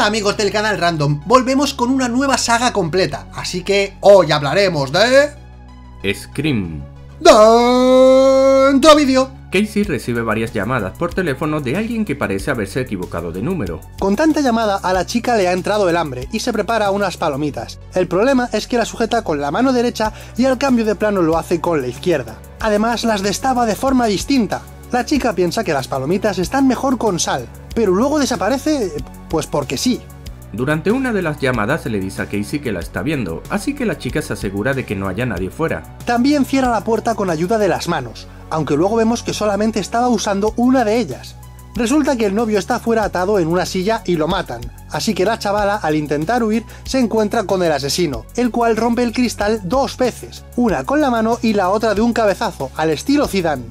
Hola amigos del canal Random, volvemos con una nueva saga completa, así que hoy hablaremos de... Scream. ¡Dentro vídeo! Casey recibe varias llamadas por teléfono de alguien que parece haberse equivocado de número. Con tanta llamada a la chica le ha entrado el hambre y se prepara unas palomitas. El problema es que la sujeta con la mano derecha y al cambio de plano lo hace con la izquierda. Además las destapa de forma distinta. La chica piensa que las palomitas están mejor con sal, pero luego desaparece, pues porque sí. Durante una de las llamadas le dice a Casey que la está viendo, así que la chica se asegura de que no haya nadie fuera. También cierra la puerta con ayuda de las manos, aunque luego vemos que solamente estaba usando una de ellas. Resulta que el novio está fuera atado en una silla y lo matan, así que la chavala al intentar huir se encuentra con el asesino, el cual rompe el cristal 2 veces, una con la mano y la otra de un cabezazo, al estilo Zidane.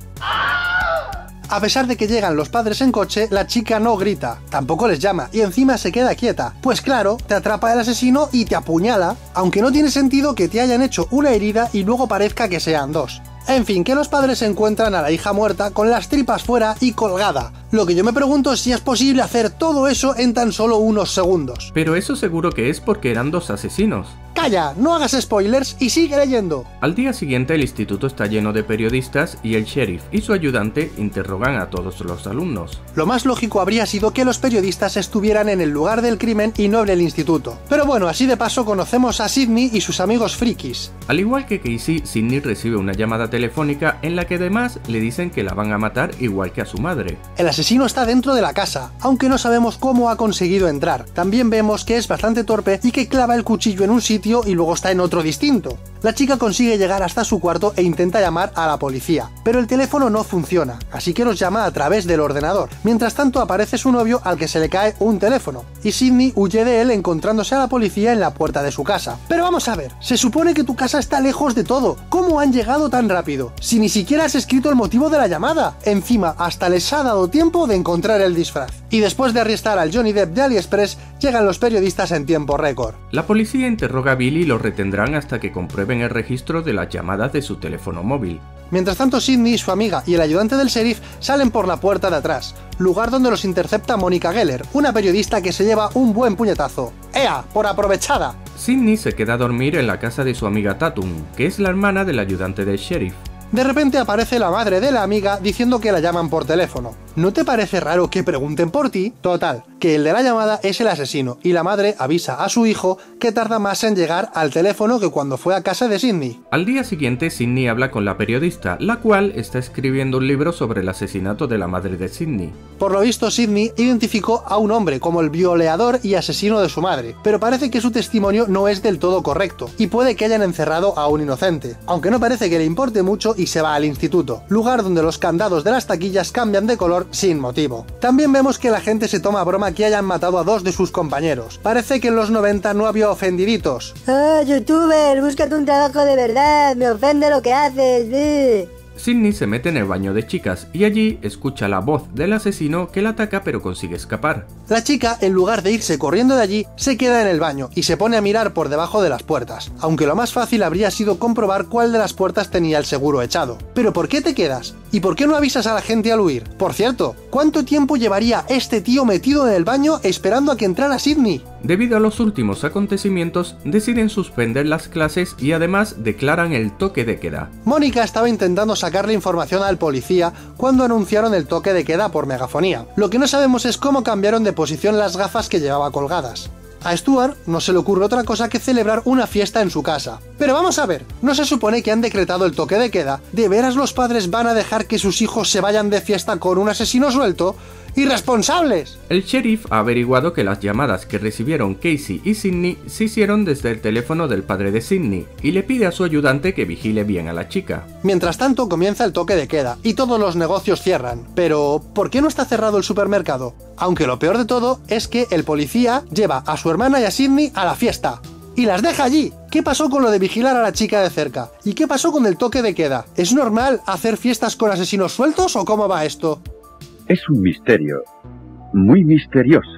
A pesar de que llegan los padres en coche, la chica no grita, tampoco les llama y encima se queda quieta, pues claro, te atrapa el asesino y te apuñala, aunque no tiene sentido que te hayan hecho una herida y luego parezca que sean 2. En fin, que los padres encuentran a la hija muerta con las tripas fuera y colgada. Lo que yo me pregunto es si es posible hacer todo eso en tan solo unos segundos. Pero eso seguro que es porque eran 2 asesinos. ¡Calla! No hagas spoilers y sigue leyendo. Al día siguiente el instituto está lleno de periodistas y el sheriff y su ayudante interrogan a todos los alumnos. Lo más lógico habría sido que los periodistas estuvieran en el lugar del crimen y no en el instituto. Pero bueno, así de paso conocemos a Sidney y sus amigos frikis. Al igual que Casey, Sidney recibe una llamada telefónica en la que además le dicen que la van a matar igual que a su madre. El asesino está dentro de la casa, aunque no sabemos cómo ha conseguido entrar. También vemos que es bastante torpe y que clava el cuchillo en un sitio y luego está en otro distinto. La chica consigue llegar hasta su cuarto e intenta llamar a la policía, pero el teléfono no funciona, así que los llama a través del ordenador. Mientras tanto aparece su novio al que se le cae un teléfono, y Sidney huye de él encontrándose a la policía en la puerta de su casa. Pero vamos a ver, se supone que tu casa está lejos de todo, ¿cómo han llegado tan rápido? Si ni siquiera has escrito el motivo de la llamada, encima hasta les ha dado tiempo de encontrar el disfraz. Y después de arrestar al Johnny Depp de AliExpress, llegan los periodistas en tiempo récord. La policía interroga a Billy y lo retendrán hasta que comprueben el registro de las llamadas de su teléfono móvil. Mientras tanto, Sidney, su amiga y el ayudante del sheriff salen por la puerta de atrás, lugar donde los intercepta Monica Geller, una periodista que se lleva un buen puñetazo. ¡Ea! ¡Por aprovechada! Sidney se queda a dormir en la casa de su amiga Tatum, que es la hermana del ayudante del sheriff. De repente aparece la madre de la amiga diciendo que la llaman por teléfono. ¿No te parece raro que pregunten por ti? Total, que el de la llamada es el asesino y la madre avisa a su hijo que tarda más en llegar al teléfono que cuando fue a casa de Sidney. Al día siguiente, Sidney habla con la periodista, la cual está escribiendo un libro sobre el asesinato de la madre de Sidney. Por lo visto, Sidney identificó a un hombre como el violador y asesino de su madre, pero parece que su testimonio no es del todo correcto, y puede que hayan encerrado a un inocente, aunque no parece que le importe mucho y se va al instituto, lugar donde los candados de las taquillas cambian de color sin motivo. También vemos que la gente se toma a broma que hayan matado a 2 de sus compañeros. Parece que en los 90 no había ofendiditos. ¡Oh, youtuber! ¡Búscate un trabajo de verdad! ¡Me ofende lo que haces! Sidney se mete en el baño de chicas y allí escucha la voz del asesino que la ataca pero consigue escapar. La chica, en lugar de irse corriendo de allí, se queda en el baño y se pone a mirar por debajo de las puertas, aunque lo más fácil habría sido comprobar cuál de las puertas tenía el seguro echado. ¿Pero por qué te quedas? ¿Y por qué no avisas a la gente al huir? Por cierto, ¿cuánto tiempo llevaría este tío metido en el baño esperando a que entrara Sidney? Debido a los últimos acontecimientos, deciden suspender las clases y además declaran el toque de queda. Mónica estaba intentando sacarle información al policía cuando anunciaron el toque de queda por megafonía. Lo que no sabemos es cómo cambiaron de posición las gafas que llevaba colgadas. A Stuart no se le ocurre otra cosa que celebrar una fiesta en su casa. Pero vamos a ver, ¿no se supone que han decretado el toque de queda? ¿De veras los padres van a dejar que sus hijos se vayan de fiesta con un asesino suelto? ¡Irresponsables! El sheriff ha averiguado que las llamadas que recibieron Casey y Sidney se hicieron desde el teléfono del padre de Sidney y le pide a su ayudante que vigile bien a la chica. Mientras tanto comienza el toque de queda y todos los negocios cierran. Pero, ¿por qué no está cerrado el supermercado? Aunque lo peor de todo es que el policía lleva a su hermana y a Sidney a la fiesta. ¡Y las deja allí! ¿Qué pasó con lo de vigilar a la chica de cerca? ¿Y qué pasó con el toque de queda? ¿Es normal hacer fiestas con asesinos sueltos o cómo va esto? Es un misterio muy misterioso.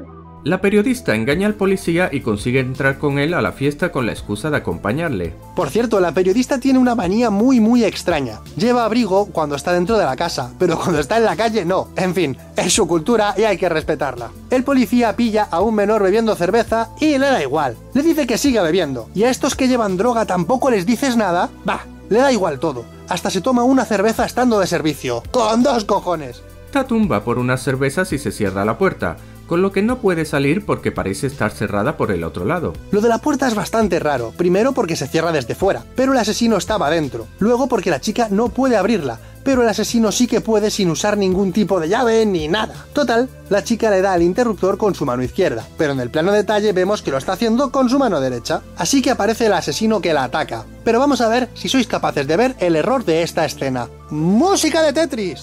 La periodista engaña al policía y consigue entrar con él a la fiesta con la excusa de acompañarle. Por cierto, la periodista tiene una manía muy extraña. Lleva abrigo cuando está dentro de la casa, pero cuando está en la calle no. En fin, es su cultura y hay que respetarla. El policía pilla a un menor bebiendo cerveza y le da igual. Le dice que siga bebiendo. ¿Y a estos que llevan droga tampoco les dices nada? Bah, le da igual todo. Hasta se toma una cerveza estando de servicio. ¡Con 2 cojones! Tatum va por unas cervezas y se cierra la puerta, con lo que no puede salir porque parece estar cerrada por el otro lado. Lo de la puerta es bastante raro, primero porque se cierra desde fuera, pero el asesino estaba dentro, luego porque la chica no puede abrirla, pero el asesino sí que puede sin usar ningún tipo de llave ni nada. Total, la chica le da al interruptor con su mano izquierda, pero en el plano detalle vemos que lo está haciendo con su mano derecha, así que aparece el asesino que la ataca. Pero vamos a ver si sois capaces de ver el error de esta escena. ¡Música de Tetris!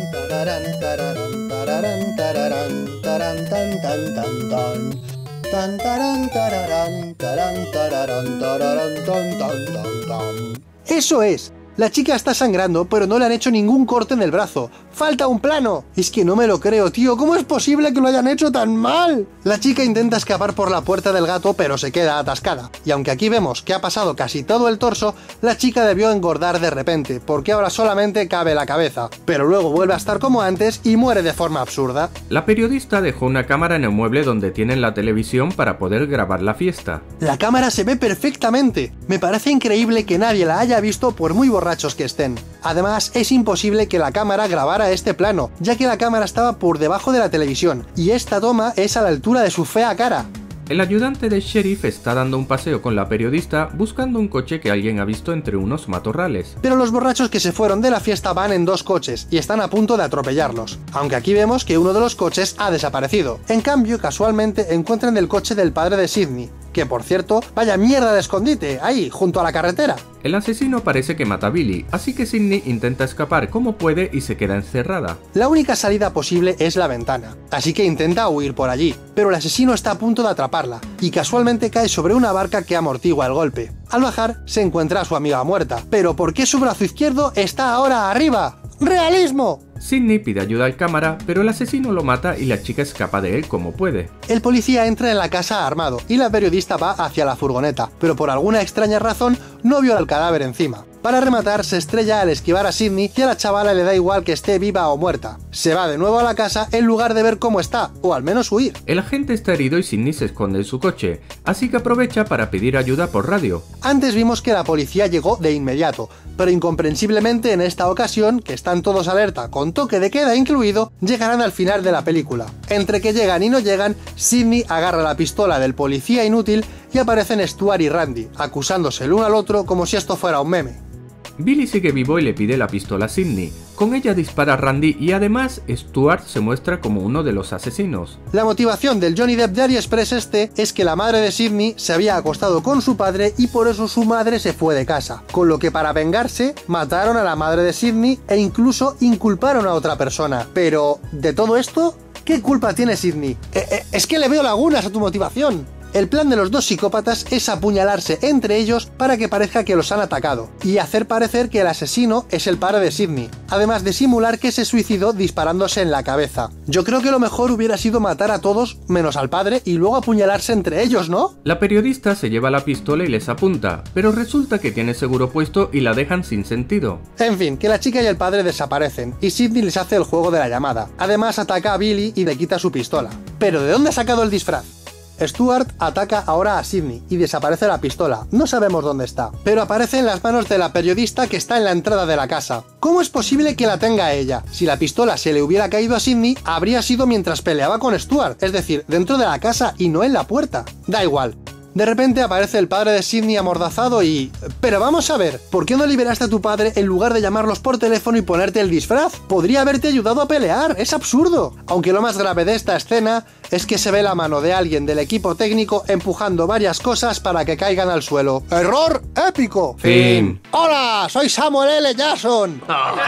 ¡Eso es! La chica está sangrando, pero no le han hecho ningún corte en el brazo. ¡Falta un plano! Es que no me lo creo, tío. ¿Cómo es posible que lo hayan hecho tan mal? La chica intenta escapar por la puerta del gato, pero se queda atascada. Y aunque aquí vemos que ha pasado casi todo el torso, la chica debió engordar de repente, porque ahora solamente cabe la cabeza. Pero luego vuelve a estar como antes y muere de forma absurda. La periodista dejó una cámara en el mueble donde tienen la televisión para poder grabar la fiesta. La cámara se ve perfectamente. Me parece increíble que nadie la haya visto por muy borrachos que estén. Además, es imposible que la cámara grabara este plano, ya que la cámara estaba por debajo de la televisión, y esta toma es a la altura de su fea cara. El ayudante del sheriff está dando un paseo con la periodista buscando un coche que alguien ha visto entre unos matorrales. Pero los borrachos que se fueron de la fiesta van en 2 coches y están a punto de atropellarlos, aunque aquí vemos que uno de los coches ha desaparecido. En cambio, casualmente encuentran el coche del padre de Sidney, que por cierto, vaya mierda de escondite, ahí, junto a la carretera. El asesino parece que mata a Billy, así que Sidney intenta escapar como puede y se queda encerrada. La única salida posible es la ventana, así que intenta huir por allí, pero el asesino está a punto de atraparla, y casualmente cae sobre una barca que amortigua el golpe. Al bajar, se encuentra a su amiga muerta, pero ¿por qué su brazo izquierdo está ahora arriba? ¡Realismo! Sidney pide ayuda al cámara, pero el asesino lo mata y la chica escapa de él como puede. El policía entra en la casa armado y la periodista va hacia la furgoneta, pero por alguna extraña razón no vio al cadáver encima. Para rematar, se estrella al esquivar a Sidney y a la chavala le da igual que esté viva o muerta. Se va de nuevo a la casa en lugar de ver cómo está, o al menos huir. El agente está herido y Sidney se esconde en su coche, así que aprovecha para pedir ayuda por radio. Antes vimos que la policía llegó de inmediato, pero incomprensiblemente en esta ocasión, que están todos alerta con toque de queda incluido, llegarán al final de la película. Entre que llegan y no llegan, Sidney agarra la pistola del policía inútil y aparecen Stuart y Randy, acusándose el uno al otro como si esto fuera un meme. Billy sigue vivo y le pide la pistola a Sidney. Con ella dispara a Randy y además Stuart se muestra como uno de los asesinos. La motivación del Johnny Depp Diary Express es que la madre de Sidney se había acostado con su padre y por eso su madre se fue de casa, con lo que para vengarse mataron a la madre de Sidney e incluso inculparon a otra persona. Pero, ¿de todo esto? ¿Qué culpa tiene Sidney? Es que le veo lagunas a tu motivación. El plan de los 2 psicópatas es apuñalarse entre ellos para que parezca que los han atacado, y hacer parecer que el asesino es el padre de Sidney, además de simular que se suicidó disparándose en la cabeza. Yo creo que lo mejor hubiera sido matar a todos menos al padre y luego apuñalarse entre ellos, ¿no? La periodista se lleva la pistola y les apunta, pero resulta que tiene seguro puesto y la dejan sin sentido. En fin, que la chica y el padre desaparecen, y Sidney les hace el juego de la llamada. Además ataca a Billy y le quita su pistola. ¿Pero de dónde ha sacado el disfraz? Stuart ataca ahora a Sidney y desaparece la pistola, no sabemos dónde está, pero aparece en las manos de la periodista que está en la entrada de la casa. ¿Cómo es posible que la tenga ella? Si la pistola se le hubiera caído a Sidney, habría sido mientras peleaba con Stuart, es decir, dentro de la casa y no en la puerta. Da igual. De repente aparece el padre de Sidney amordazado y... Pero vamos a ver, ¿por qué no liberaste a tu padre en lugar de llamarlos por teléfono y ponerte el disfraz? Podría haberte ayudado a pelear, es absurdo. Aunque lo más grave de esta escena es que se ve la mano de alguien del equipo técnico empujando varias cosas para que caigan al suelo. ¡Error épico! Fin. ¡Hola! Soy Samuel L. Jackson.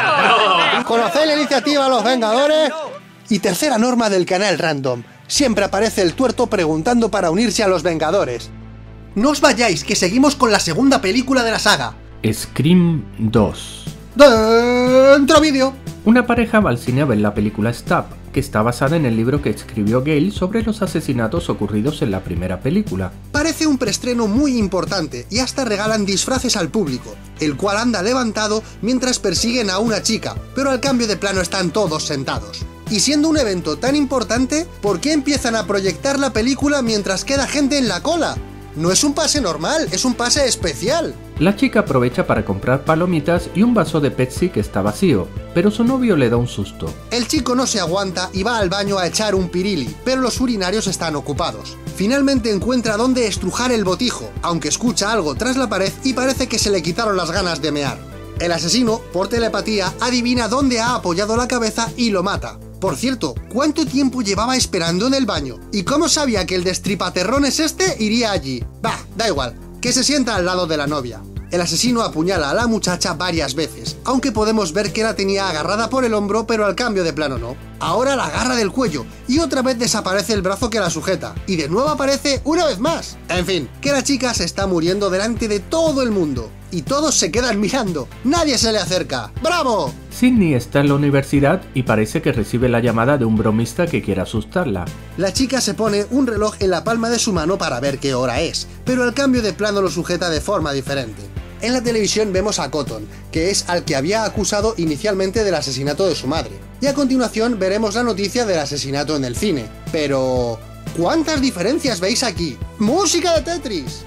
¿Conocéis la iniciativa Los Vengadores? Y tercera norma del canal Random. Siempre aparece el tuerto preguntando para unirse a los Vengadores. No os vayáis, que seguimos con la segunda película de la saga. Scream 2. ¡Dentro vídeo! Una pareja va al cine a ver la película Stab, que está basada en el libro que escribió Gale sobre los asesinatos ocurridos en la primera película. Parece un preestreno muy importante y hasta regalan disfraces al público, el cual anda levantado mientras persiguen a una chica, pero al cambio de plano están todos sentados. Y siendo un evento tan importante, ¿por qué empiezan a proyectar la película mientras queda gente en la cola? No es un pase normal, es un pase especial. La chica aprovecha para comprar palomitas y un vaso de Pepsi que está vacío, pero su novio le da un susto. El chico no se aguanta y va al baño a echar un pirili, pero los urinarios están ocupados. Finalmente encuentra dónde estrujar el botijo, aunque escucha algo tras la pared y parece que se le quitaron las ganas de mear. El asesino, por telepatía, adivina dónde ha apoyado la cabeza y lo mata. Por cierto, ¿cuánto tiempo llevaba esperando en el baño? ¿Y cómo sabía que el destripaterrones este iría allí? Bah, da igual, que se sienta al lado de la novia. El asesino apuñala a la muchacha varias veces, aunque podemos ver que la tenía agarrada por el hombro, pero al cambio de plano no. Ahora la agarra del cuello, y otra vez desaparece el brazo que la sujeta, y de nuevo aparece una vez más. En fin, que la chica se está muriendo delante de todo el mundo, y todos se quedan mirando, nadie se le acerca. ¡Bravo! Sidney está en la universidad y parece que recibe la llamada de un bromista que quiere asustarla. La chica se pone un reloj en la palma de su mano para ver qué hora es, pero al cambio de plano lo sujeta de forma diferente. En la televisión vemos a Cotton, que es al que había acusado inicialmente del asesinato de su madre. Y a continuación veremos la noticia del asesinato en el cine. Pero... ¿cuántas diferencias veis aquí? ¡Música de Tetris!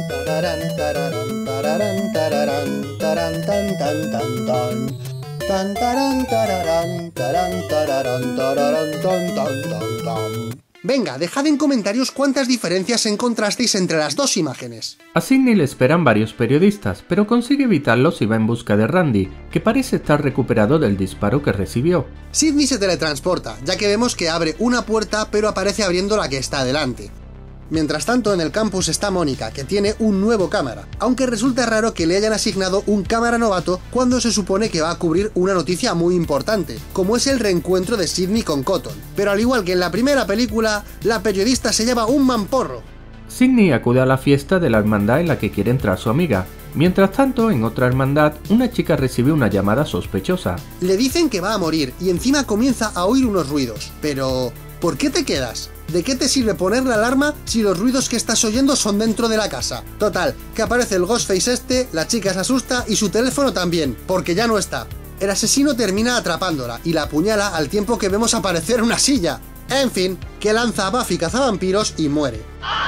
Venga, dejad en comentarios cuántas diferencias encontrasteis entre las dos imágenes. A Sidney le esperan varios periodistas, pero consigue evitarlos y va en busca de Randy, que parece estar recuperado del disparo que recibió. Sidney se teletransporta, ya que vemos que abre una puerta pero aparece abriendo la que está delante. Mientras tanto, en el campus está Mónica, que tiene un nuevo cámara, aunque resulta raro que le hayan asignado un cámara novato cuando se supone que va a cubrir una noticia muy importante, como es el reencuentro de Sidney con Cotton. Pero al igual que en la primera película, la periodista se lleva un mamporro. Sidney acude a la fiesta de la hermandad en la que quiere entrar su amiga. Mientras tanto, en otra hermandad, una chica recibe una llamada sospechosa. Le dicen que va a morir y encima comienza a oír unos ruidos. Pero... ¿por qué te quedas? ¿De qué te sirve poner la alarma si los ruidos que estás oyendo son dentro de la casa? Total, que aparece el Ghostface este, la chica se asusta y su teléfono también, porque ya no está. El asesino termina atrapándola y la apuñala al tiempo que vemos aparecer una silla. En fin, que lanza a Buffy cazavampiros y muere.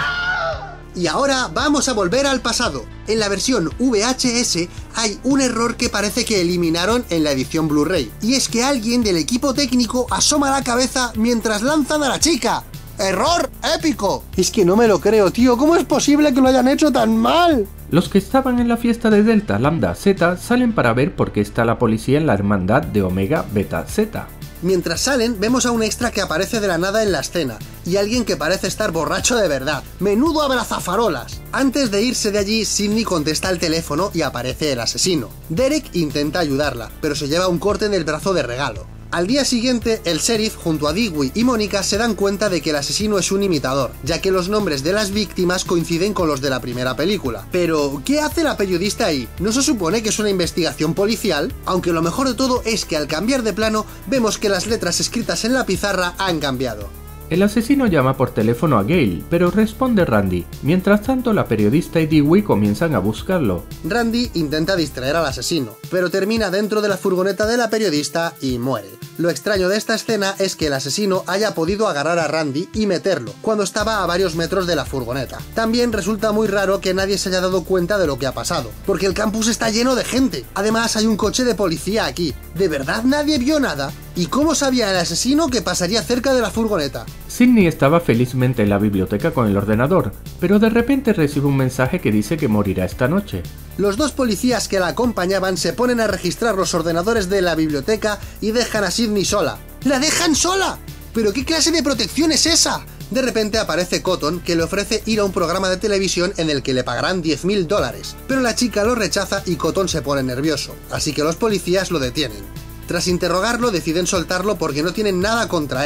Y ahora vamos a volver al pasado. En la versión VHS hay un error que parece que eliminaron en la edición Blu-ray. Y es que alguien del equipo técnico asoma la cabeza mientras lanzan a la chica. ¡Error épico! Es que no me lo creo, tío. ¿Cómo es posible que lo hayan hecho tan mal? Los que estaban en la fiesta de Delta Lambda Z salen para ver por qué está la policía en la hermandad de Omega Beta Z. Mientras salen, vemos a un extra que aparece de la nada en la escena, y alguien que parece estar borracho de verdad. ¡Menudo abrazafarolas! Antes de irse de allí, Sidney contesta el teléfono y aparece el asesino. Derek intenta ayudarla, pero se lleva un corte en el brazo de regalo. Al día siguiente, el sheriff junto a Dewey y Mónica se dan cuenta de que el asesino es un imitador, ya que los nombres de las víctimas coinciden con los de la primera película. Pero, ¿qué hace la periodista ahí? ¿No se supone que es una investigación policial? Aunque lo mejor de todo es que al cambiar de plano, vemos que las letras escritas en la pizarra han cambiado. El asesino llama por teléfono a Gale, pero responde Randy. Mientras tanto, la periodista y Dewey comienzan a buscarlo. Randy intenta distraer al asesino, pero termina dentro de la furgoneta de la periodista y muere. Lo extraño de esta escena es que el asesino haya podido agarrar a Randy y meterlo, cuando estaba a varios metros de la furgoneta. También resulta muy raro que nadie se haya dado cuenta de lo que ha pasado, porque el campus está lleno de gente. Además, hay un coche de policía aquí. ¿De verdad nadie vio nada? ¿Y cómo sabía el asesino que pasaría cerca de la furgoneta? Sidney estaba felizmente en la biblioteca con el ordenador, pero de repente recibe un mensaje que dice que morirá esta noche. Los dos policías que la acompañaban se ponen a registrar los ordenadores de la biblioteca y dejan a Sidney sola. ¡La dejan sola! ¿Pero qué clase de protección es esa? De repente aparece Cotton, que le ofrece ir a un programa de televisión en el que le pagarán $10.000, pero la chica lo rechaza y Cotton se pone nervioso, así que los policías lo detienen. Tras interrogarlo deciden soltarlo porque no tienen nada contra él.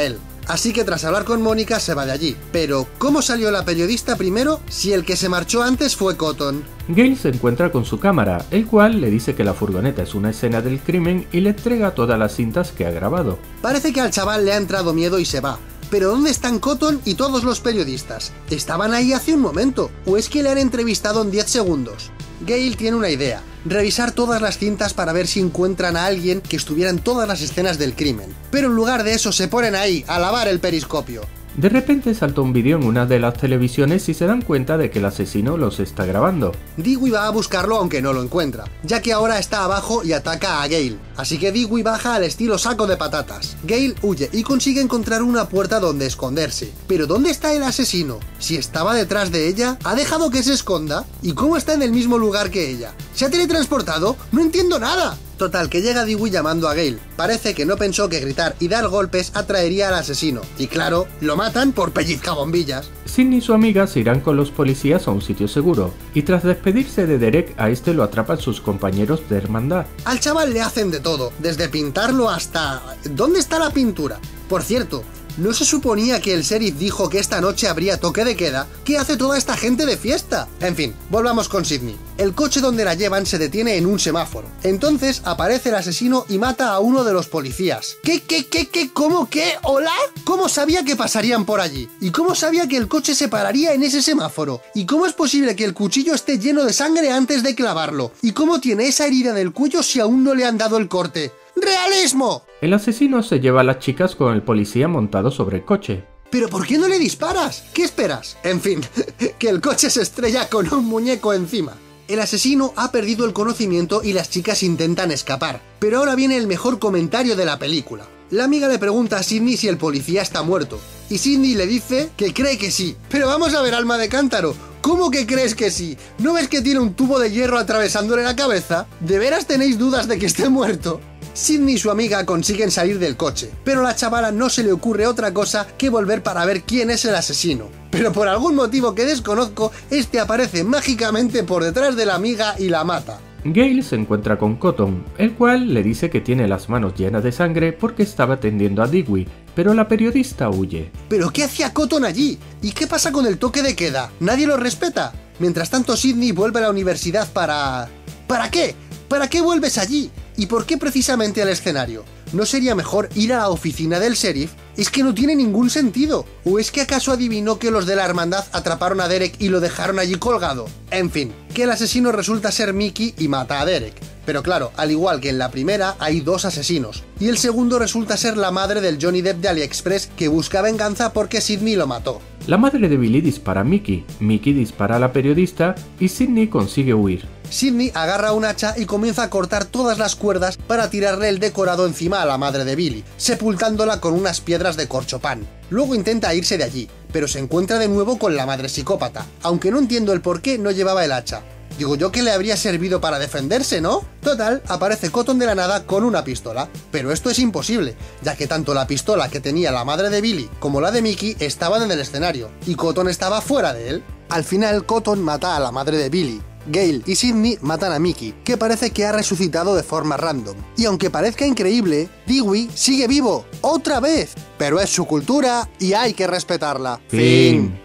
Así que tras hablar con Mónica se va de allí. Pero, ¿cómo salió la periodista primero si el que se marchó antes fue Cotton? Gale se encuentra con su cámara, el cual le dice que la furgoneta es una escena del crimen y le entrega todas las cintas que ha grabado. Parece que al chaval le ha entrado miedo y se va. Pero ¿dónde están Cotton y todos los periodistas? Estaban ahí hace un momento, ¿o es que le han entrevistado en 10 segundos? Gale tiene una idea, revisar todas las cintas para ver si encuentran a alguien que estuviera en todas las escenas del crimen. Pero en lugar de eso se ponen ahí, a lavar el periscopio. De repente salta un vídeo en una de las televisiones y se dan cuenta de que el asesino los está grabando. Dewey va a buscarlo aunque no lo encuentra, ya que ahora está abajo y ataca a Gale. Así que Dewey baja al estilo saco de patatas. Gale huye y consigue encontrar una puerta donde esconderse. Pero ¿dónde está el asesino? Si estaba detrás de ella, ¿ha dejado que se esconda? ¿Y cómo está en el mismo lugar que ella? ¿Se ha teletransportado? ¡No entiendo nada! Total, que llega Dewey llamando a Gale. Parece que no pensó que gritar y dar golpes atraería al asesino. Y claro, lo matan por pellizcabombillas. Sidney y su amiga se irán con los policías a un sitio seguro, y tras despedirse de Derek, a este lo atrapan sus compañeros de hermandad. Al chaval le hacen de todo, desde pintarlo hasta... ¿Dónde está la pintura? Por cierto, ¿no se suponía que el sheriff dijo que esta noche habría toque de queda? ¿Qué hace toda esta gente de fiesta? En fin, volvamos con Sidney. El coche donde la llevan se detiene en un semáforo. Entonces aparece el asesino y mata a uno de los policías. ¿Qué? ¿Cómo qué? ¿Hola? ¿Cómo sabía que pasarían por allí? ¿Y cómo sabía que el coche se pararía en ese semáforo? ¿Y cómo es posible que el cuchillo esté lleno de sangre antes de clavarlo? ¿Y cómo tiene esa herida del cuello si aún no le han dado el corte? ¡Realismo! El asesino se lleva a las chicas con el policía montado sobre el coche. ¿Pero por qué no le disparas? ¿Qué esperas? En fin, que el coche se estrella con un muñeco encima. El asesino ha perdido el conocimiento y las chicas intentan escapar. Pero ahora viene el mejor comentario de la película. La amiga le pregunta a Sidney si el policía está muerto. Y Sidney le dice que cree que sí. Pero vamos a ver, alma de cántaro. ¿Cómo que crees que sí? ¿No ves que tiene un tubo de hierro atravesándole la cabeza? ¿De veras tenéis dudas de que esté muerto? Sidney y su amiga consiguen salir del coche, pero a la chavala no se le ocurre otra cosa que volver para ver quién es el asesino. Pero por algún motivo que desconozco, este aparece mágicamente por detrás de la amiga y la mata. Gale se encuentra con Cotton, el cual le dice que tiene las manos llenas de sangre porque estaba atendiendo a Dewey, pero la periodista huye. ¿Pero qué hacía Cotton allí? ¿Y qué pasa con el toque de queda? ¿Nadie lo respeta? Mientras tanto, Sidney vuelve a la universidad para... ¿Para qué? ¿Para qué vuelves allí? ¿Y por qué precisamente al escenario? ¿No sería mejor ir a la oficina del sheriff? Es que no tiene ningún sentido. ¿O es que acaso adivinó que los de la hermandad atraparon a Derek y lo dejaron allí colgado? En fin, que el asesino resulta ser Mickey y mata a Derek. Pero claro, al igual que en la primera, hay dos asesinos. Y el segundo resulta ser la madre del Johnny Depp de AliExpress que busca venganza porque Sidney lo mató. La madre de Billy dispara a Mickey dispara a la periodista y Sidney consigue huir. Sidney agarra un hacha y comienza a cortar todas las cuerdas para tirarle el decorado encima a la madre de Billy, sepultándola con unas piedras de corchopán. Luego intenta irse de allí, pero se encuentra de nuevo con la madre psicópata, aunque no entiendo el por qué no llevaba el hacha. Digo yo que le habría servido para defenderse, ¿no? Total, aparece Cotton de la nada con una pistola. Pero esto es imposible, ya que tanto la pistola que tenía la madre de Billy como la de Mickey estaban en el escenario, y Cotton estaba fuera de él. Al final, Cotton mata a la madre de Billy. Gale y Sidney matan a Mickey, que parece que ha resucitado de forma random. Y aunque parezca increíble, Dewey sigue vivo, ¡otra vez! Pero es su cultura y hay que respetarla. Fin.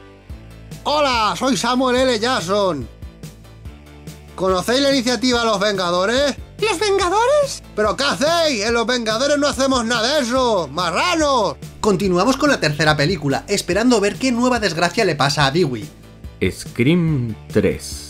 ¡Hola! Soy Samuel L. Jackson. ¿Conocéis la iniciativa Los Vengadores? ¿Los Vengadores? ¿Pero qué hacéis? En Los Vengadores no hacemos nada de eso, ¡marranos! Continuamos con la tercera película, esperando ver qué nueva desgracia le pasa a Dewey. Scream 3.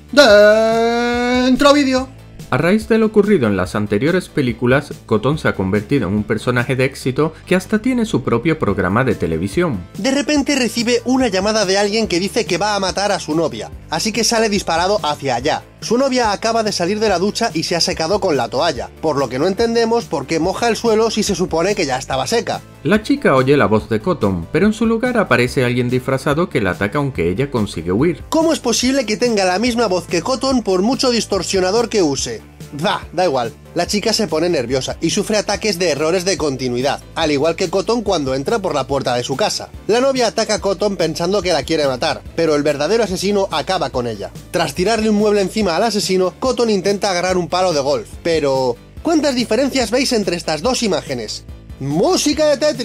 Dentro vídeo. A raíz de lo ocurrido en las anteriores películas, Cotton se ha convertido en un personaje de éxito que hasta tiene su propio programa de televisión. De repente recibe una llamada de alguien que dice que va a matar a su novia, así que sale disparado hacia allá. Su novia acaba de salir de la ducha y se ha secado con la toalla, por lo que no entendemos por qué moja el suelo si se supone que ya estaba seca. La chica oye la voz de Cotton, pero en su lugar aparece alguien disfrazado que la ataca aunque ella consigue huir. ¿Cómo es posible que tenga la misma voz que Cotton por mucho distorsionador que use? Da igual. La chica se pone nerviosa y sufre ataques de errores de continuidad, al igual que Cotton cuando entra por la puerta de su casa. La novia ataca a Cotton pensando que la quiere matar, pero el verdadero asesino acaba con ella. Tras tirarle un mueble encima al asesino, Cotton intenta agarrar un palo de golf, pero... ¿cuántas diferencias veis entre estas dos imágenes? ¡Música de Tetris!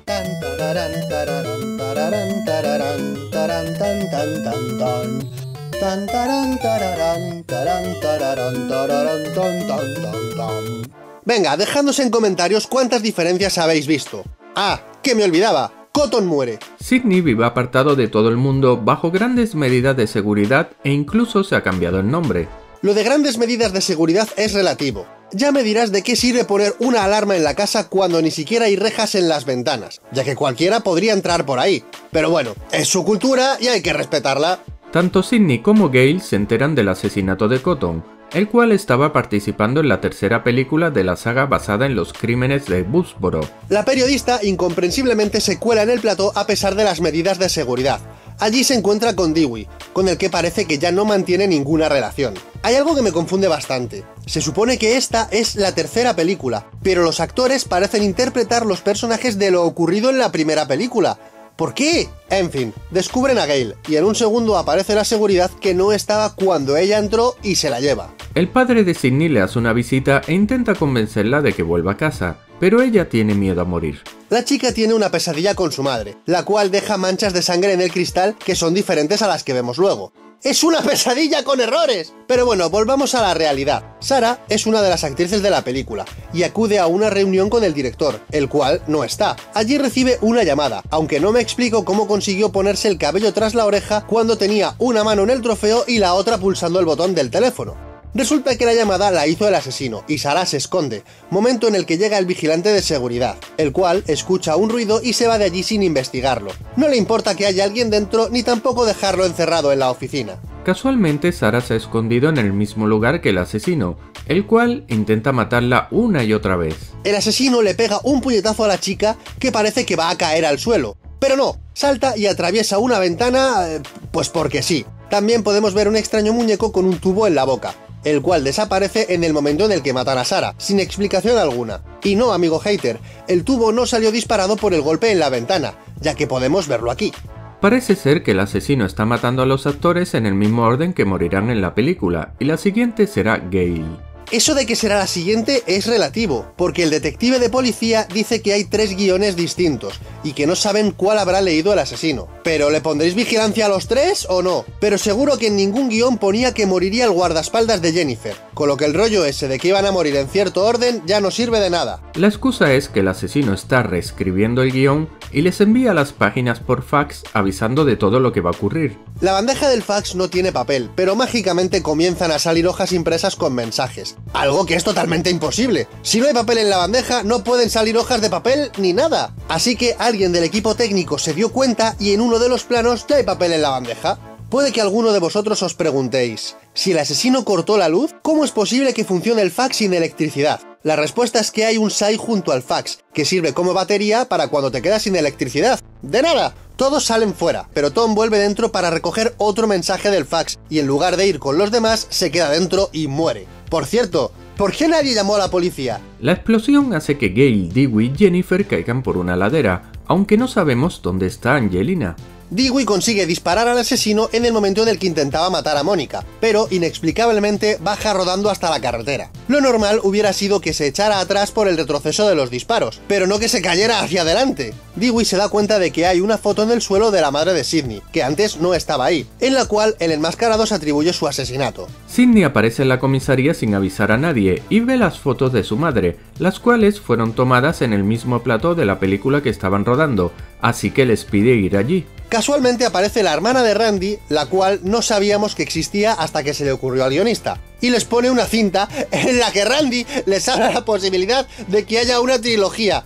Tan, tararán, tararán, tararán, tararán, tarán, tan, tan, tan, tan. Tan, tarán, tararán, tarán, tararán, tararán, tan, tan, tan, tan. Venga, dejadnos en comentarios cuántas diferencias habéis visto. Ah, que me olvidaba. Cotton muere. Sidney vive apartado de todo el mundo bajo grandes medidas de seguridad e incluso se ha cambiado el nombre. Lo de grandes medidas de seguridad es relativo. Ya me dirás de qué sirve poner una alarma en la casa cuando ni siquiera hay rejas en las ventanas, ya que cualquiera podría entrar por ahí. Pero bueno, es su cultura y hay que respetarla. Tanto Sidney como Gale se enteran del asesinato de Cotton, el cual estaba participando en la tercera película de la saga basada en los crímenes de Woodsboro. La periodista incomprensiblemente se cuela en el plató a pesar de las medidas de seguridad. Allí se encuentra con Dewey, con el que parece que ya no mantiene ninguna relación. Hay algo que me confunde bastante. Se supone que esta es la tercera película, pero los actores parecen interpretar los personajes de lo ocurrido en la primera película. ¿Por qué? En fin, descubren a Gale, y en un segundo aparece la seguridad que no estaba cuando ella entró y se la lleva. El padre de Sidney le hace una visita e intenta convencerla de que vuelva a casa, pero ella tiene miedo a morir. La chica tiene una pesadilla con su madre, la cual deja manchas de sangre en el cristal que son diferentes a las que vemos luego. ¡Es una pesadilla con errores! Pero bueno, volvamos a la realidad. Sarah es una de las actrices de la película y acude a una reunión con el director, el cual no está. Allí recibe una llamada, aunque no me explico cómo consiguió ponerse el cabello tras la oreja cuando tenía una mano en el trofeo y la otra pulsando el botón del teléfono. Resulta que la llamada la hizo el asesino y Sarah se esconde, momento en el que llega el vigilante de seguridad, el cual escucha un ruido y se va de allí sin investigarlo. No le importa que haya alguien dentro ni tampoco dejarlo encerrado en la oficina. Casualmente Sarah se ha escondido en el mismo lugar que el asesino, el cual intenta matarla una y otra vez. El asesino le pega un puñetazo a la chica que parece que va a caer al suelo, pero no, salta y atraviesa una ventana, pues porque sí. También podemos ver un extraño muñeco con un tubo en la boca, el cual desaparece en el momento en el que matan a Sarah, sin explicación alguna. Y no, amigo hater, el tubo no salió disparado por el golpe en la ventana, ya que podemos verlo aquí. Parece ser que el asesino está matando a los actores en el mismo orden que morirán en la película, y la siguiente será Gale. Eso de que será la siguiente es relativo, porque el detective de policía dice que hay 3 guiones distintos, y que no saben cuál habrá leído el asesino. ¿Pero le pondréis vigilancia a los 3 o no? Pero seguro que en ningún guión ponía que moriría el guardaespaldas de Jennifer, con lo que el rollo ese de que iban a morir en cierto orden ya no sirve de nada. La excusa es que el asesino está reescribiendo el guión y les envía las páginas por fax avisando de todo lo que va a ocurrir. La bandeja del fax no tiene papel, pero mágicamente comienzan a salir hojas impresas con mensajes. Algo que es totalmente imposible. Si no hay papel en la bandeja, no pueden salir hojas de papel ni nada. Así que alguien del equipo técnico se dio cuenta y en uno de los planos ya hay papel en la bandeja. Puede que alguno de vosotros os preguntéis, si el asesino cortó la luz, ¿cómo es posible que funcione el fax sin electricidad? La respuesta es que hay un SAI junto al fax, que sirve como batería para cuando te quedas sin electricidad. ¡De nada! Todos salen fuera, pero Tom vuelve dentro para recoger otro mensaje del fax, y en lugar de ir con los demás, se queda dentro y muere. Por cierto, ¿por qué nadie llamó a la policía? La explosión hace que Gale, Dewey y Jennifer caigan por una ladera, aunque no sabemos dónde está Angelina. Dewey consigue disparar al asesino en el momento en el que intentaba matar a Mónica, pero inexplicablemente baja rodando hasta la carretera. Lo normal hubiera sido que se echara atrás por el retroceso de los disparos, pero no que se cayera hacia adelante. Dewey se da cuenta de que hay una foto en el suelo de la madre de Sidney, que antes no estaba ahí, en la cual el enmascarado se atribuye su asesinato. Sidney aparece en la comisaría sin avisar a nadie y ve las fotos de su madre, las cuales fueron tomadas en el mismo plató de la película que estaban rodando, así que les pide ir allí. Casualmente aparece la hermana de Randy, la cual no sabíamos que existía hasta que se le ocurrió al guionista, y les pone una cinta en la que Randy les habla la posibilidad de que haya una trilogía.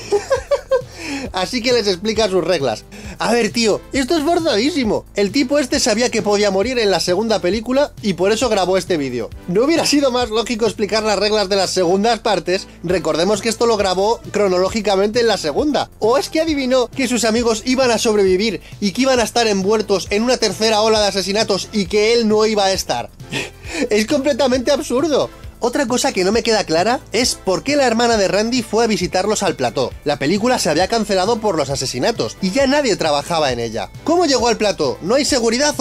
Así que les explica sus reglas. A ver, tío, esto es forzadísimo. El tipo este sabía que podía morir en la segunda película y por eso grabó este vídeo. ¿No hubiera sido más lógico explicar las reglas de las segundas partes? Recordemos que esto lo grabó cronológicamente en la segunda. ¿O es que adivinó que sus amigos iban a sobrevivir y que iban a estar envueltos en una tercera ola de asesinatos y que él no iba a estar? Es completamente absurdo. Otra cosa que no me queda clara es por qué la hermana de Randy fue a visitarlos al plató. La película se había cancelado por los asesinatos y ya nadie trabajaba en ella. ¿Cómo llegó al plató? ¿No hay seguridad o qué?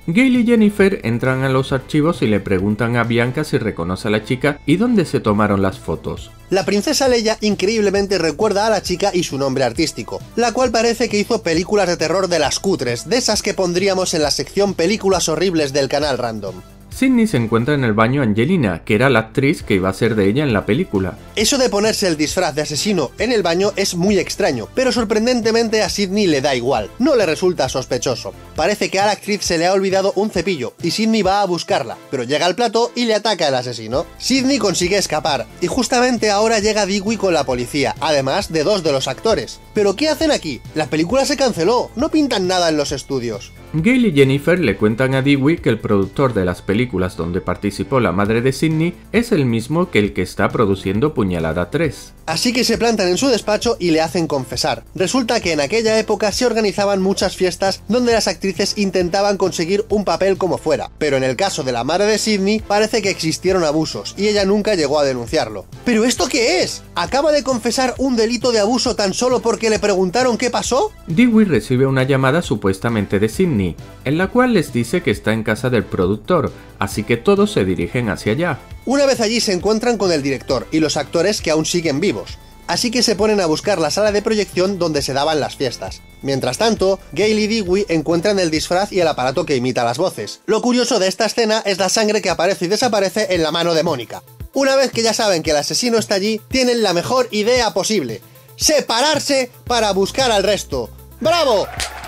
Gale y Jennifer entran a los archivos y le preguntan a Bianca si reconoce a la chica y dónde se tomaron las fotos. La princesa Leia increíblemente recuerda a la chica y su nombre artístico, la cual parece que hizo películas de terror de las cutres, de esas que pondríamos en la sección películas horribles del canal Random. Sidney se encuentra en el baño a Angelina, que era la actriz que iba a ser de ella en la película. Eso de ponerse el disfraz de asesino en el baño es muy extraño, pero sorprendentemente a Sidney le da igual, no le resulta sospechoso. Parece que a la actriz se le ha olvidado un cepillo y Sidney va a buscarla, pero llega al plató y le ataca el asesino. Sidney consigue escapar, y justamente ahora llega Dewey con la policía, además de 2 de los actores. ¿Pero qué hacen aquí? La película se canceló, no pintan nada en los estudios. Gale y Jennifer le cuentan a Dewey que el productor de las películas donde participó la madre de Sidney es el mismo que el que está produciendo Puñalada 3. Así que se plantan en su despacho y le hacen confesar. Resulta que en aquella época se organizaban muchas fiestas donde las actrices intentaban conseguir un papel como fuera, pero en el caso de la madre de Sidney parece que existieron abusos y ella nunca llegó a denunciarlo. ¿Pero esto qué es? ¿Acaba de confesar un delito de abuso tan solo porque le preguntaron qué pasó? Dewey recibe una llamada supuestamente de Sidney, en la cual les dice que está en casa del productor, así que todos se dirigen hacia allá. Una vez allí se encuentran con el director y los actores que aún siguen vivos, así que se ponen a buscar la sala de proyección donde se daban las fiestas. Mientras tanto, Gale y Dewey encuentran el disfraz y el aparato que imita las voces. Lo curioso de esta escena es la sangre que aparece y desaparece en la mano de Mónica. Una vez que ya saben que el asesino está allí, tienen la mejor idea posible: separarse para buscar al resto. ¡Bravo!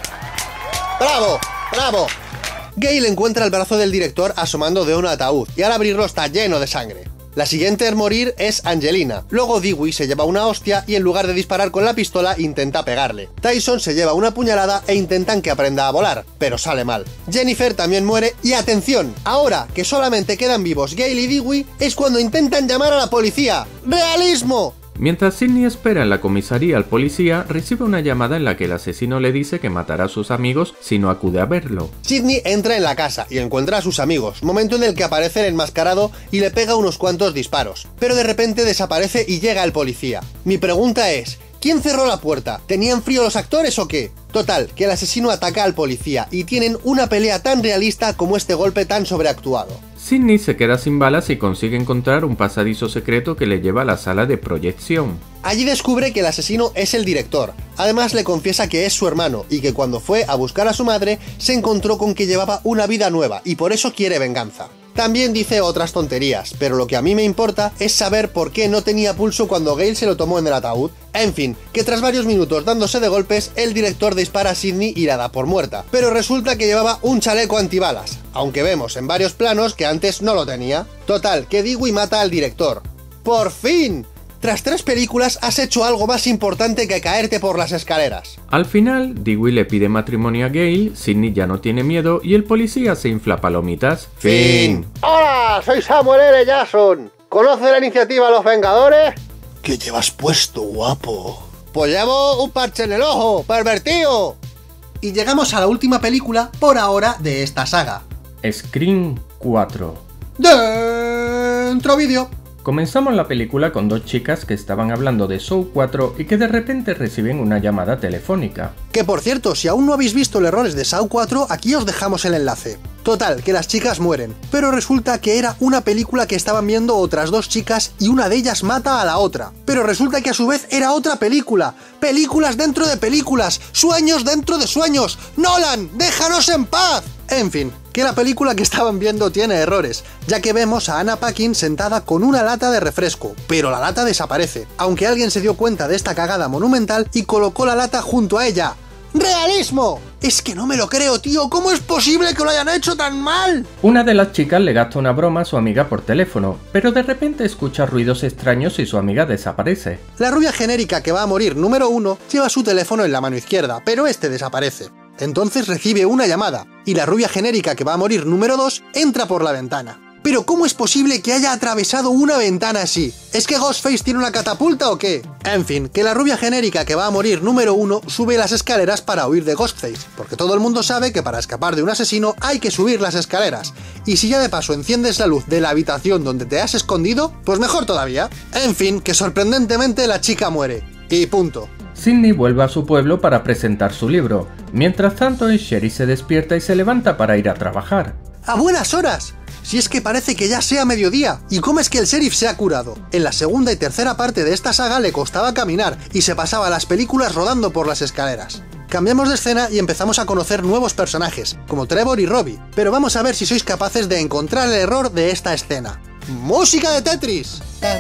¡Bravo! ¡Bravo! Gale encuentra el brazo del director asomando de un ataúd, y al abrirlo está lleno de sangre. La siguiente en morir es Angelina. Luego Dewey se lleva una hostia y en lugar de disparar con la pistola intenta pegarle. Tyson se lleva una puñalada e intentan que aprenda a volar, pero sale mal. Jennifer también muere y atención, ahora que solamente quedan vivos Gale y Dewey es cuando intentan llamar a la policía. ¡Realismo! Mientras Sidney espera en la comisaría al policía, recibe una llamada en la que el asesino le dice que matará a sus amigos si no acude a verlo. Sidney entra en la casa y encuentra a sus amigos, momento en el que aparece el enmascarado y le pega unos cuantos disparos, pero de repente desaparece y llega el policía. Mi pregunta es: ¿quién cerró la puerta? ¿Tenían frío los actores o qué? Total, que el asesino ataca al policía y tienen una pelea tan realista como este golpe tan sobreactuado. Sidney se queda sin balas y consigue encontrar un pasadizo secreto que le lleva a la sala de proyección. Allí descubre que el asesino es el director. Además le confiesa que es su hermano y que cuando fue a buscar a su madre se encontró con que llevaba una vida nueva y por eso quiere venganza. También dice otras tonterías, pero lo que a mí me importa es saber por qué no tenía pulso cuando Gale se lo tomó en el ataúd. En fin, que tras varios minutos dándose de golpes, el director dispara a Sidney y la da por muerta, pero resulta que llevaba un chaleco antibalas, aunque vemos en varios planos que antes no lo tenía. Total, que Dewey mata al director. ¡Por fin! Tras 3 películas has hecho algo más importante que caerte por las escaleras. Al final, Dewey le pide matrimonio a Gale, Sidney ya no tiene miedo y el policía se infla palomitas. ¡Fin! ¡Hola! Soy Samuel L. Jackson. ¿Conoce la iniciativa Los Vengadores? ¿Qué llevas puesto, guapo? Pues llevo un parche en el ojo, pervertido. Y llegamos a la última película, por ahora, de esta saga. Scream 4. Dentro vídeo. Comenzamos la película con 2 chicas que estaban hablando de Saw 4 y que de repente reciben una llamada telefónica. Que por cierto, si aún no habéis visto los errores de Saw 4, aquí os dejamos el enlace. Total, que las chicas mueren, pero resulta que era una película que estaban viendo otras 2 chicas y una de ellas mata a la otra. Pero resulta que a su vez era otra película. Películas dentro de películas, sueños dentro de sueños. ¡Nolan, déjanos en paz! En fin, que la película que estaban viendo tiene errores, ya que vemos a Anna Paquin sentada con una lata de refresco, pero la lata desaparece, aunque alguien se dio cuenta de esta cagada monumental y colocó la lata junto a ella. ¡Realismo! Es que no me lo creo, tío, ¿cómo es posible que lo hayan hecho tan mal? Una de las chicas le gasta una broma a su amiga por teléfono, pero de repente escucha ruidos extraños y su amiga desaparece. La rubia genérica que va a morir número 1 lleva su teléfono en la mano izquierda, pero este desaparece. Entonces recibe una llamada, y la rubia genérica que va a morir número 2 entra por la ventana. Pero ¿cómo es posible que haya atravesado una ventana así? ¿Es que Ghostface tiene una catapulta o qué? En fin, que la rubia genérica que va a morir número 1 sube las escaleras para huir de Ghostface, porque todo el mundo sabe que para escapar de un asesino hay que subir las escaleras. Y si ya de paso enciendes la luz de la habitación donde te has escondido, pues mejor todavía. En fin, que sorprendentemente la chica muere. Y punto. Sidney vuelve a su pueblo para presentar su libro. Mientras tanto, el sheriff se despierta y se levanta para ir a trabajar. ¡A buenas horas! Si es que parece que ya sea mediodía. ¿Y cómo es que el sheriff se ha curado? En la segunda y tercera parte de esta saga le costaba caminar y se pasaba las películas rodando por las escaleras. Cambiamos de escena y empezamos a conocer nuevos personajes, como Trevor y Robbie, pero vamos a ver si sois capaces de encontrar el error de esta escena. ¡Música de Tetris!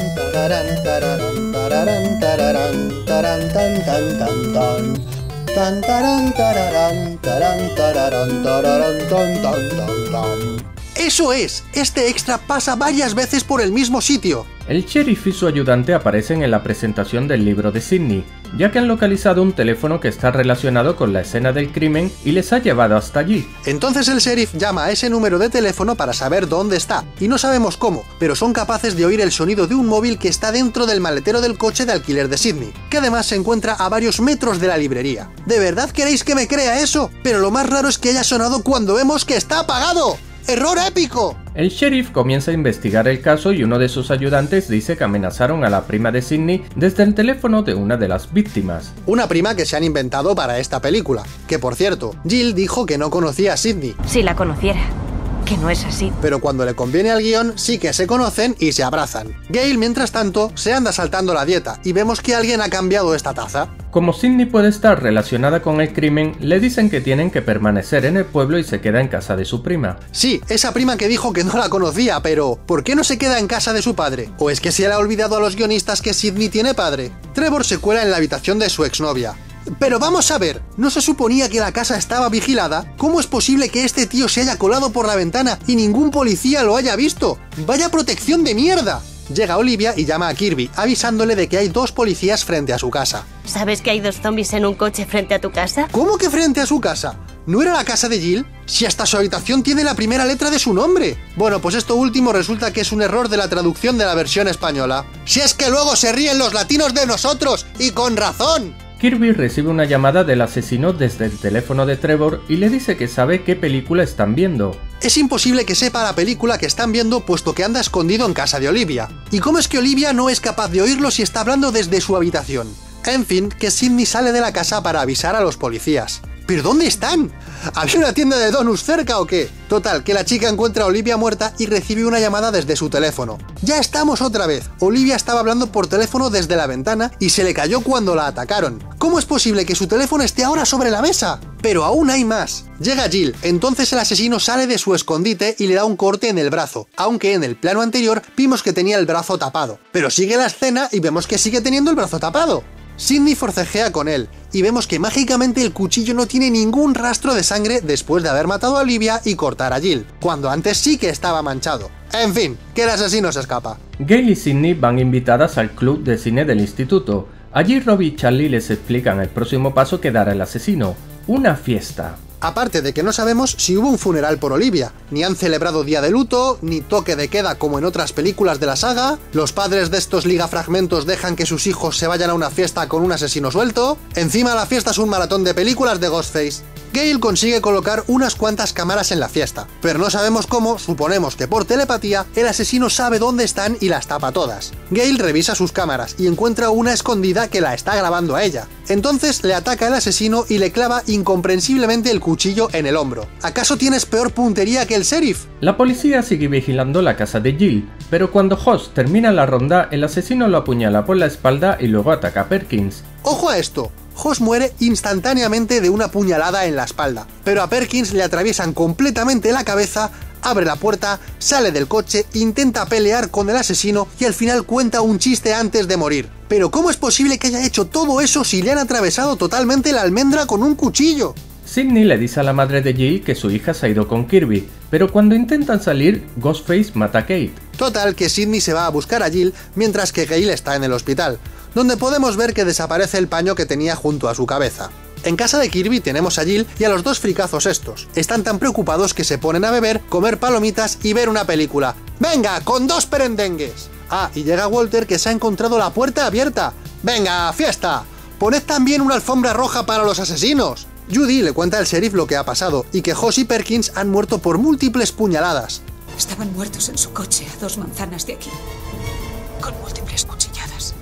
¡Eso es! Este extra pasa varias veces por el mismo sitio. El sheriff y su ayudante aparecen en la presentación del libro de Sidney, ya que han localizado un teléfono que está relacionado con la escena del crimen y les ha llevado hasta allí. Entonces el sheriff llama a ese número de teléfono para saber dónde está, y no sabemos cómo, pero son capaces de oír el sonido de un móvil que está dentro del maletero del coche de alquiler de Sidney, que además se encuentra a varios metros de la librería. ¿De verdad queréis que me crea eso? Pero lo más raro es que haya sonado cuando vemos que está apagado. ¡Error épico! El sheriff comienza a investigar el caso y uno de sus ayudantes dice que amenazaron a la prima de Sidney desde el teléfono de una de las víctimas. Una prima que se han inventado para esta película, que por cierto, Jill dijo que no conocía a Sidney. Si la conociera, que no es así. Pero cuando le conviene al guión, sí que se conocen y se abrazan. Gale, mientras tanto, se anda saltando la dieta y vemos que alguien ha cambiado esta taza. Como Sidney puede estar relacionada con el crimen, le dicen que tienen que permanecer en el pueblo y se queda en casa de su prima. Sí, esa prima que dijo que no la conocía, pero ¿por qué no se queda en casa de su padre? ¿O es que se le ha olvidado a los guionistas que Sidney tiene padre? Trevor se cuela en la habitación de su exnovia. Pero vamos a ver, ¿no se suponía que la casa estaba vigilada? ¿Cómo es posible que este tío se haya colado por la ventana y ningún policía lo haya visto? ¡Vaya protección de mierda! Llega Olivia y llama a Kirby, avisándole de que hay 2 policías frente a su casa. ¿Sabes que hay 2 zombies en un coche frente a tu casa? ¿Cómo que frente a su casa? ¿No era la casa de Jill? Si hasta su habitación tiene la primera letra de su nombre. Bueno, pues esto último resulta que es un error de la traducción de la versión española. ¡Si es que luego se ríen los latinos de nosotros! ¡Y con razón! Kirby recibe una llamada del asesino desde el teléfono de Trevor y le dice que sabe qué película están viendo. Es imposible que sepa la película que están viendo puesto que anda escondido en casa de Olivia. ¿Y cómo es que Olivia no es capaz de oírlo si está hablando desde su habitación? En fin, que Sidney sale de la casa para avisar a los policías. ¿Pero dónde están? ¿Había una tienda de donuts cerca o qué? Total, que la chica encuentra a Olivia muerta y recibe una llamada desde su teléfono. ¡Ya estamos otra vez! Olivia estaba hablando por teléfono desde la ventana y se le cayó cuando la atacaron. ¿Cómo es posible que su teléfono esté ahora sobre la mesa? Pero aún hay más. Llega Jill, entonces el asesino sale de su escondite y le da un corte en el brazo, aunque en el plano anterior vimos que tenía el brazo tapado. Pero sigue la escena y vemos que sigue teniendo el brazo tapado. Sidney forcejea con él, y vemos que mágicamente el cuchillo no tiene ningún rastro de sangre después de haber matado a Olivia y cortar a Jill, cuando antes sí que estaba manchado. En fin, que el asesino se escapa. Gale y Sidney van invitadas al club de cine del instituto. Allí Robbie y Charlie les explican el próximo paso que dará el asesino, una fiesta. Aparte de que no sabemos si hubo un funeral por Olivia, ni han celebrado día de luto, ni toque de queda como en otras películas de la saga, los padres de estos ligafragmentos dejan que sus hijos se vayan a una fiesta con un asesino suelto, encima la fiesta es un maratón de películas de Ghostface. Gale consigue colocar unas cuantas cámaras en la fiesta, pero no sabemos cómo, suponemos que por telepatía, el asesino sabe dónde están y las tapa todas. Gale revisa sus cámaras y encuentra una escondida que la está grabando a ella. Entonces le ataca el asesino y le clava incomprensiblemente el cuchillo en el hombro. ¿Acaso tienes peor puntería que el sheriff? La policía sigue vigilando la casa de Jill, pero cuando Hoss termina la ronda, el asesino lo apuñala por la espalda y luego ataca a Perkins. ¡Ojo a esto! Hoss muere instantáneamente de una puñalada en la espalda, pero a Perkins le atraviesan completamente la cabeza, abre la puerta, sale del coche, intenta pelear con el asesino y al final cuenta un chiste antes de morir. Pero ¿cómo es posible que haya hecho todo eso si le han atravesado totalmente la almendra con un cuchillo? Sidney le dice a la madre de Jill que su hija se ha ido con Kirby, pero cuando intentan salir, Ghostface mata a Kate. Total, que Sidney se va a buscar a Jill mientras que Gale está en el hospital, donde podemos ver que desaparece el paño que tenía junto a su cabeza. En casa de Kirby tenemos a Jill y a los 2 fricazos estos. Están tan preocupados que se ponen a beber, comer palomitas y ver una película. ¡Venga, con 2 perendengues! Ah, y llega Walter que se ha encontrado la puerta abierta. ¡Venga, fiesta! ¡Poned también una alfombra roja para los asesinos! Judy le cuenta al sheriff lo que ha pasado y que Hoss y Perkins han muerto por múltiples puñaladas. Estaban muertos en su coche a 2 manzanas de aquí, con múltiples cuchilladas.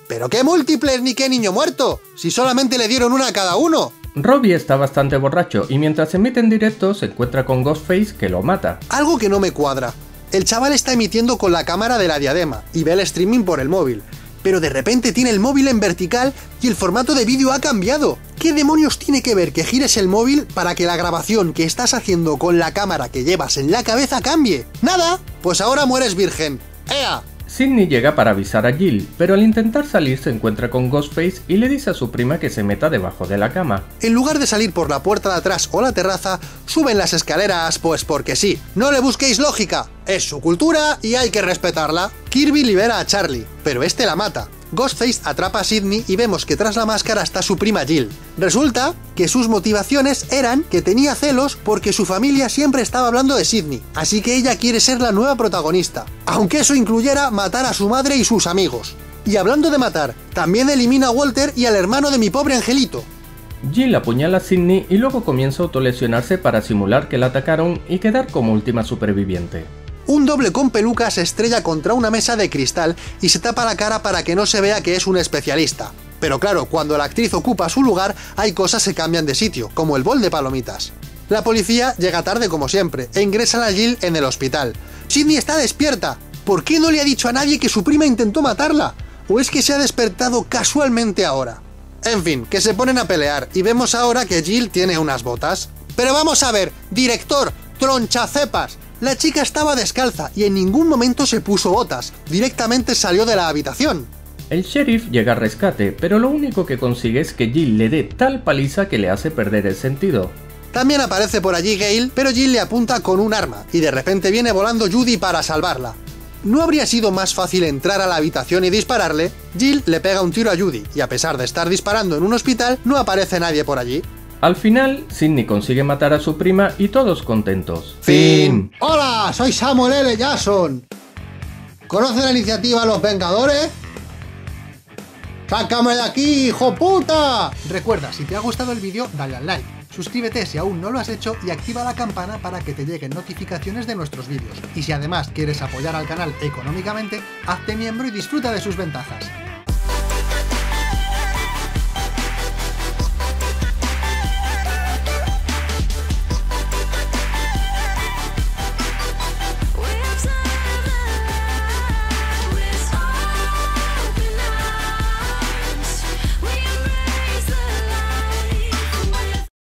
¿Pero qué múltiples ni qué niño muerto? Si solamente le dieron una a cada uno. Robbie está bastante borracho y mientras se emite en directo se encuentra con Ghostface que lo mata. Algo que no me cuadra. El chaval está emitiendo con la cámara de la diadema y ve el streaming por el móvil. Pero de repente tiene el móvil en vertical y el formato de vídeo ha cambiado. ¿Qué demonios tiene que ver que gires el móvil para que la grabación que estás haciendo con la cámara que llevas en la cabeza cambie? ¡Nada! Pues ahora mueres virgen. ¡Ea! Sidney llega para avisar a Jill, pero al intentar salir se encuentra con Ghostface y le dice a su prima que se meta debajo de la cama. En lugar de salir por la puerta de atrás o la terraza, suben las escaleras pues porque sí. No le busquéis lógica, es su cultura y hay que respetarla. Kirby libera a Charlie, pero este la mata. Ghostface atrapa a Sidney y vemos que tras la máscara está su prima Jill. Resulta que sus motivaciones eran que tenía celos porque su familia siempre estaba hablando de Sidney, así que ella quiere ser la nueva protagonista, aunque eso incluyera matar a su madre y sus amigos. Y hablando de matar, también elimina a Walter y al hermano de mi pobre angelito. Jill apuñala a Sidney y luego comienza a autolesionarse para simular que la atacaron y quedar como última superviviente. Un doble con peluca se estrella contra una mesa de cristal y se tapa la cara para que no se vea que es un especialista. Pero claro, cuando la actriz ocupa su lugar, hay cosas que cambian de sitio, como el bol de palomitas. La policía llega tarde como siempre, e ingresan a Jill en el hospital. Sidney está despierta. ¿Por qué no le ha dicho a nadie que su prima intentó matarla? ¿O es que se ha despertado casualmente ahora? En fin, que se ponen a pelear, y vemos ahora que Jill tiene unas botas. Pero vamos a ver, director, tronchacepas. La chica estaba descalza y en ningún momento se puso botas, directamente salió de la habitación. El sheriff llega al rescate, pero lo único que consigue es que Jill le dé tal paliza que le hace perder el sentido. También aparece por allí Gale, pero Jill le apunta con un arma, y de repente viene volando Judy para salvarla. ¿No habría sido más fácil entrar a la habitación y dispararle? Jill le pega un tiro a Judy, y a pesar de estar disparando en un hospital, no aparece nadie por allí. Al final, Sidney consigue matar a su prima y todos contentos. ¡Fin! ¡Hola! Soy Samuel L. Jackson. ¿Conoce la iniciativa Los Vengadores? ¡Sácame de aquí, hijo puta! Recuerda, si te ha gustado el vídeo, dale al like, suscríbete si aún no lo has hecho y activa la campana para que te lleguen notificaciones de nuestros vídeos. Y si además quieres apoyar al canal económicamente, hazte miembro y disfruta de sus ventajas.